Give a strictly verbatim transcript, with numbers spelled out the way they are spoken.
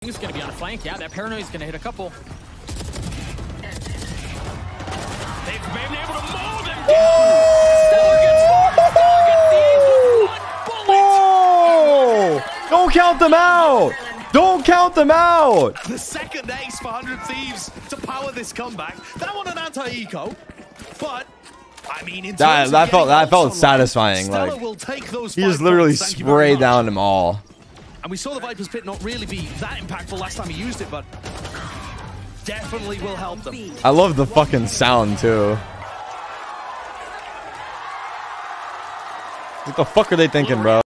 He's going to be on a flank. Yeah, that paranoia is going to hit a couple. They've been able to mow them down. Stellar gets forward. Stellar gets the ace with one bullet. Oh! Don't count them out. Don't count them out. The second ace for one hundred Thieves to power this comeback. That one an anti-eco, but I mean, in That terms that of felt that felt online, satisfying. Stellar Like will take those he five just literally points. Thank you very sprayed much. down them all. And we saw the Viper's Pit not really be that impactful last time he used it, but definitely will help them. I love the fucking sound too. What the fuck are they thinking, bro?